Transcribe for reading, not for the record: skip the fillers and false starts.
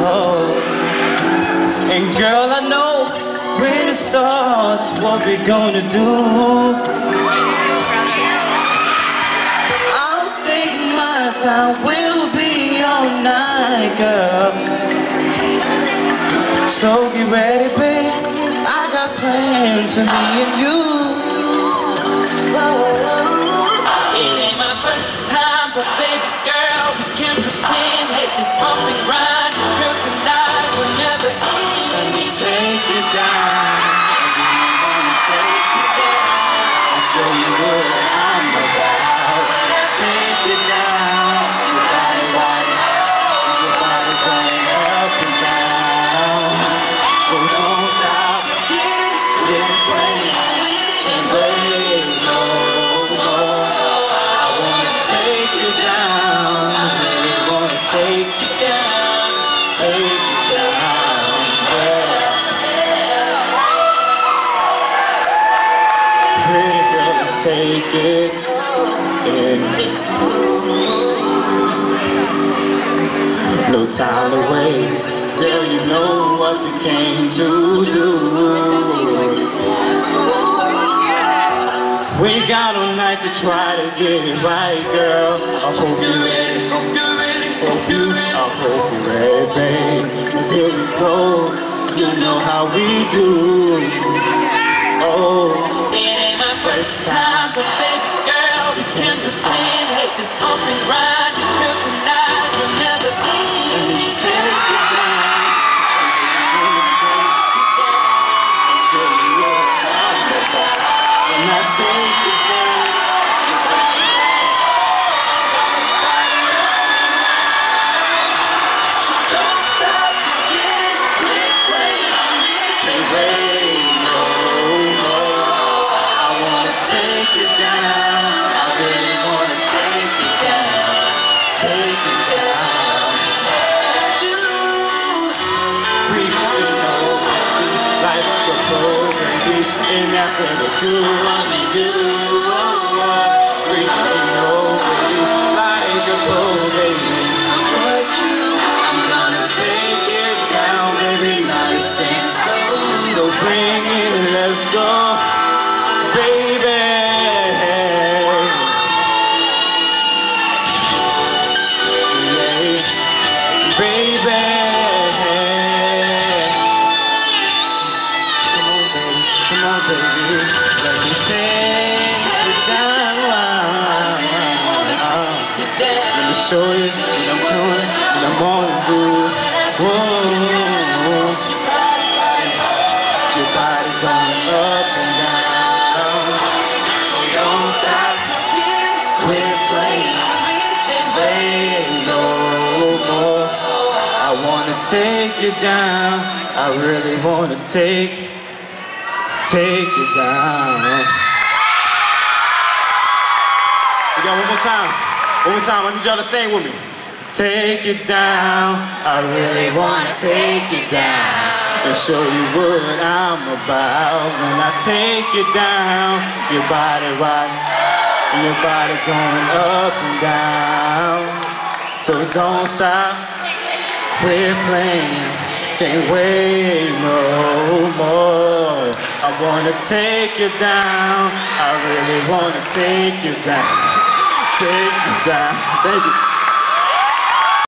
Oh, and girl, I know when it starts, what we gonna do. I'll take my time, we'll be all night, girl. So get ready, babe, I got plans for me and you. It ain't my first time, but baby girl, we can pretend. Hey, this bump and grind, girl, tonight will never end. Let me take you down, I really wanna take you down and show you what I'm about. Take you down, your body going up and down. So don't stop, get it playing, and wait no more. I wanna take you down, I really wanna take you down, yeah. Pretty girl, take it in. No time to waste, girl, you know what we came to do. We got all night to try to get it right, girl. I hope you're ready, I hope you're ready, babe. 'Cause here we go, you know how we do. Oh, it ain't my first time, but baby girl, we can pretend. Hey, this bump and grind, girl, tonight will never end. Let me take you down, and show you what I'm about. When I take you down, your body so don't stop, get it, quit playing, can't wait no more. I wanna take you down, I really wanna take you down, take you down. You freaking over me like a pro, baby, and that's what I do, freaking over me like a pro, baby. But I'm gonna take it down, baby, nice and slow. So bring it, let's go, baby. Yeah, baby. Come on, baby, let me take you down. Let me show you what I'm doing, what I'm gonna do. Whoa, your body going up and down. So don't stop, quit playing, and wait no more. I wanna take you down, I really wanna take you down. We got one more time. One more time. I need y'all to sing with me. Take it down. I really wanna take you down and show you what I'm about. When I take you down, your body rocking, and your body's going up and down. So don't stop, quit playing, can't wait no more. I wanna take you down, I really wanna take you down, take you down. Thank you.